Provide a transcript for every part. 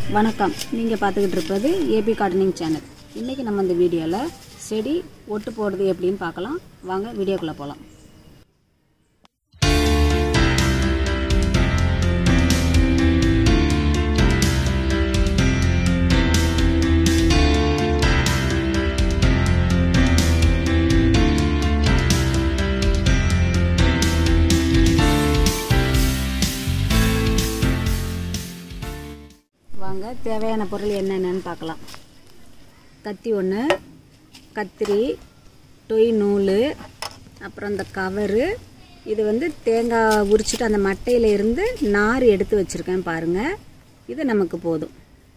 வணக்கம், நீங்கள் பார்த்துக்கிட்டு இருப்பது ஏபி கார்டனிங் சேனல். இன்றைக்கி நம்ம இந்த வீடியோவில் செடி ஒட்டு போடுறது எப்படின்னு பார்க்கலாம். வாங்க வீடியோக்குள்ளே போகலாம். வாங்க தேவையான பொருள் என்னென்னு பார்க்கலாம். கத்தி ஒன்று, கத்திரி, டொய் நூல், அப்புறம் இந்த கவரு. இது வந்து தேங்காய் உரிச்சிட்டு அந்த மட்டையில் இருந்து நார் எடுத்து வச்சுருக்கேன் பாருங்கள். இது நமக்கு போதும்.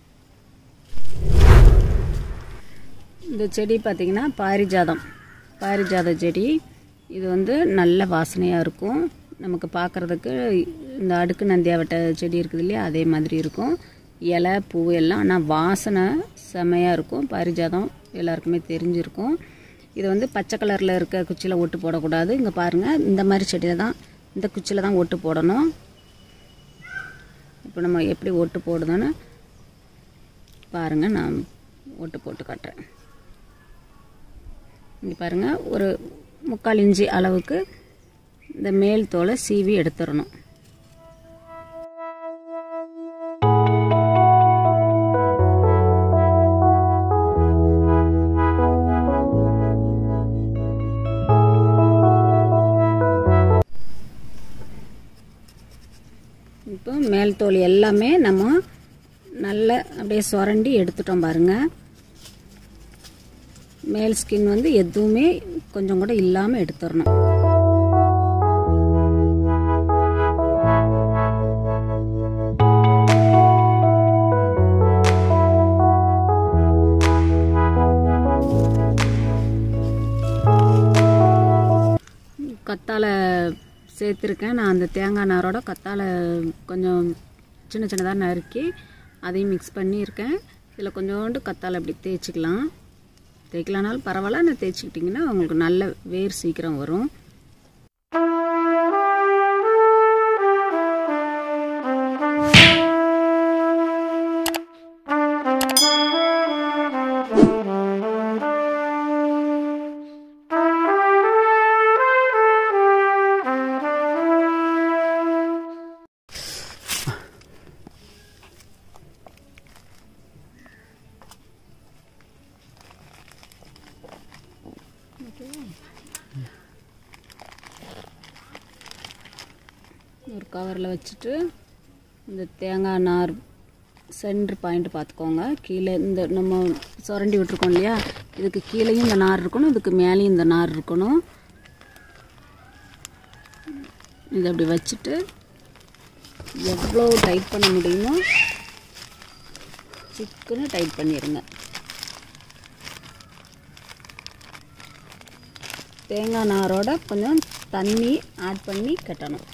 இந்த செடி பார்த்திங்கன்னா பாரிஜாத செடி. இது வந்து நல்ல வாசனையாக இருக்கும். நமக்கு பார்க்குறதுக்கு இந்த அடுக்கு நந்தியாவட்ட செடி இருக்குது இல்லையா, அதே மாதிரி இருக்கும். இலை பூ எல்லாம், ஆனால் வாசனை செமையாக இருக்கும். பாரிஜாதம் எல்லாருக்குமே தெரிஞ்சிருக்கும். இது வந்து பச்சை கலரில் இருக்க குச்சியில் ஒட்டு போடக்கூடாது. இங்கே பாருங்கள், இந்த மாதிரி செடியில் தான், இந்த குச்சியில் தான் ஒட்டு போடணும். இப்போ நம்ம எப்படி ஒட்டு போடுதுன்னு பாருங்கள். நான் ஒட்டு போட்டு காட்டுறேன். இங்கே பாருங்கள், ஒரு 3/4 இன்ச்சு அளவுக்கு இந்த மேல் தோலை சீவி எடுத்துடணும். இப்போ மேல் தோல் எல்லாமே நம்ம நல்லா அப்படியே சுரண்டி எடுத்துட்டோம் பாருங்கள். மேல் ஸ்கின் வந்து எதுவுமே கொஞ்சம் கூட இல்லாமல் எடுத்துடணும். கத்தாழை சேர்த்துருக்கேன் நான். அந்த தேங்காய் நாரோட கத்தாழை கொஞ்சம் சின்ன சின்னதாக நறுக்கி அதையும் மிக்ஸ் பண்ணியிருக்கேன். இதில் கொஞ்சோண்டு கத்தாழை அப்படி தேய்க்கலானாலும் பரவாயில்ல. நான் தேய்ச்சிக்கிட்டிங்கன்னா உங்களுக்கு நல்ல வேர் சீக்கிரம் வரும். ஒரு கவரில் வச்சுட்டு இந்த தேங்காய் நார் சென்டர் பாயிண்ட் பார்த்துக்கோங்க. கீழே இந்த நம்ம சுரண்டி விட்டுருக்கோம் இல்லையா, இதுக்கு கீழேயும் இந்த நார் இருக்கணும், இதுக்கு மேலேயும் இந்த நார் இருக்கணும். இதை அப்படி வச்சுட்டு எவ்வளோ டைட் பண்ண முடியுமோ சிக்குன்னு டைட் பண்ணிடுங்க. தேங்காய் நாரோட கொஞ்சம் தண்ணி ஆட் பண்ணி கட்டணும்.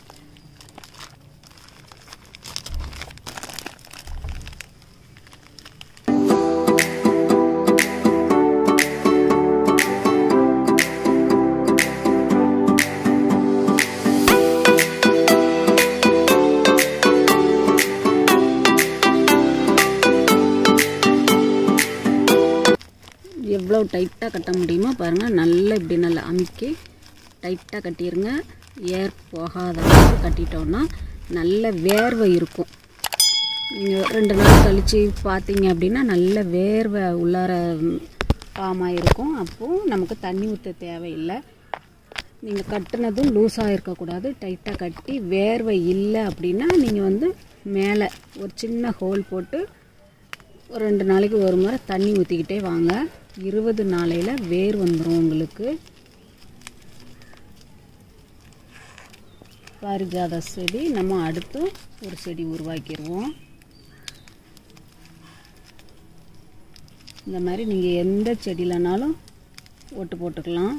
எவ்வளோ டைட்டாக கட்ட முடியுமோ பாருங்கள். நல்லா இப்படி நல்லா அமுக்கி டைட்டாக கட்டிடுங்க. ஏர் போகாத அளவுக்கு கட்டிட்டோன்னா நல்ல வேர்வை இருக்கும். நீங்கள் 2 நாள் கழித்து பார்த்தீங்க அப்படின்னா நல்ல வேர்வை உள்ளார பாமாக இருக்கும். அப்போது நமக்கு தண்ணி ஊற்ற தேவையில்லை. நீங்கள் கட்டினதும் லூஸாக இருக்கக்கூடாது. டைட்டாக கட்டி வேர்வை இல்லை அப்படின்னா நீங்கள் வந்து மேலே ஒரு சின்ன ஹோல் போட்டு ஒரு 2 நாளைக்கு ஒரு முறை தண்ணி ஊற்றிக்கிட்டே வாங்க. 20 நாளையில் வேர் வந்துடும் உங்களுக்கு. பாரிஜாத செடி நம்ம அடுத்து ஒரு செடி உருவாக்கிடுவோம். இந்த மாதிரி நீங்கள் எந்த செடியிலனாலும் ஒட்டு போட்டுக்கலாம்.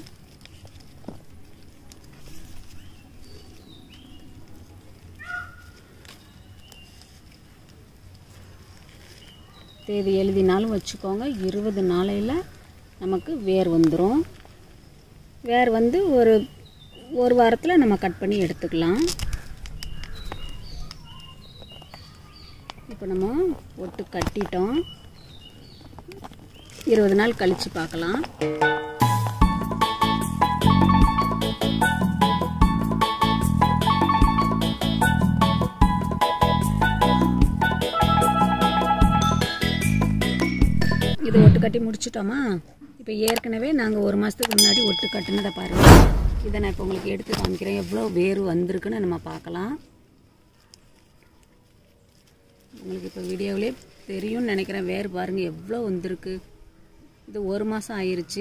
தேதி எழுதினாலும் வச்சுக்கோங்க. 20 நாளையில் நமக்கு வேர் வந்துடும். வேர் வந்து ஒரு வாரத்தில் நம்ம கட் பண்ணி எடுத்துக்கலாம். இப்போ நம்ம ஒட்டு கட்டிட்டோம். 20 நாள் கழித்து பார்க்கலாம். இது ஒட்டு கட்டி முடிச்சிட்டோமா? இப்போ ஏற்கனவே நாங்கள் 1 மாதத்துக்கு முன்னாடி ஒட்டு கட்டினதை பாருங்கள். இதை நான் இப்போ உங்களுக்கு எடுத்து காமிக்கிறேன். எவ்வளோ வேர் வந்திருக்குன்னு நம்ம பார்க்கலாம். உங்களுக்கு இப்போ வீடியோவிலே தெரியும்னு நினைக்கிறேன். வேர் பாருங்கள் எவ்வளோ வந்திருக்கு. இது 1 மாதம் ஆயிடுச்சு.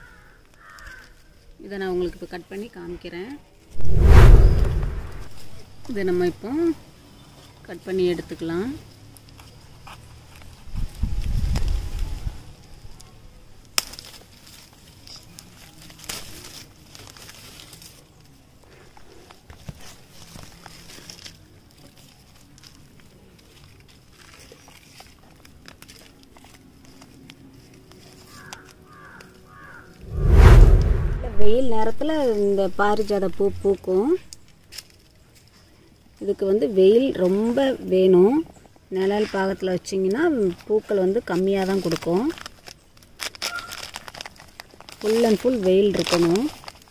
இதை நான் உங்களுக்கு இப்போ கட் பண்ணி காமிக்கிறேன். இதை நம்ம இப்போ கட் பண்ணி எடுத்துக்கலாம். வெயில் நேரத்தில் இந்த பாரிஜாத பூ பூக்கும். இதுக்கு வந்து வெயில் ரொம்ப வேணும். நிழல் பாகத்தில் வச்சிங்கன்னா பூக்கள் வந்து கம்மியாக தான் கொடுக்கும். ஃபுல் அண்ட் ஃபுல் வெயில் இருக்கணும்.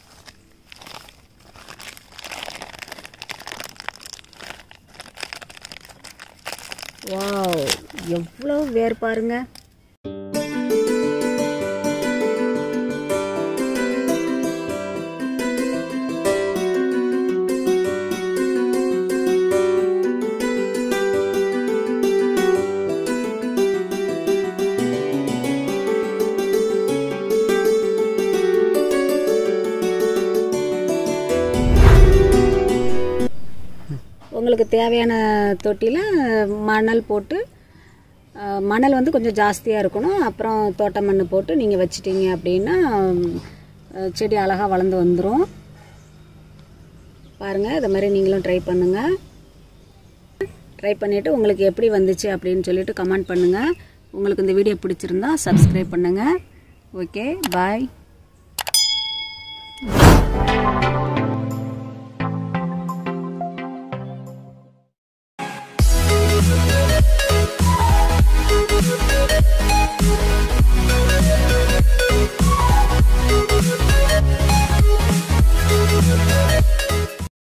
வாவ், எவ்வளோ வேர் பாருங்க. உங்களுக்கு தேவையான தொட்டியில் மணல் போட்டு, மணல் வந்து கொஞ்சம் ஜாஸ்தியாக இருக்கணும். அப்புறம் தோட்ட மண் போட்டு நீங்கள் வச்சிட்டிங்க அப்படின்னா செடி அழகாக வளர்ந்து வந்துடும். பாருங்கள், இதை மாதிரி நீங்களும் ட்ரை பண்ணுங்கள். ட்ரை பண்ணிவிட்டு உங்களுக்கு எப்படி வந்துச்சு அப்படின்னு சொல்லிட்டு கமெண்ட் பண்ணுங்கள். உங்களுக்கு இந்த வீடியோ பிடிச்சிருந்தா சப்ஸ்கிரைப் பண்ணுங்கள். ஓகே, பாய்.